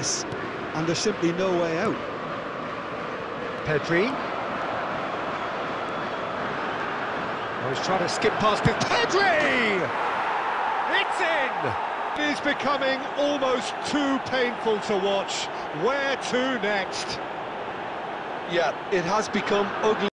Yes, and there's simply no way out. Pedri. Oh, he's trying to skip past it. Pedri! It's in! It is becoming almost too painful to watch. Where to next? Yeah, it has become ugly.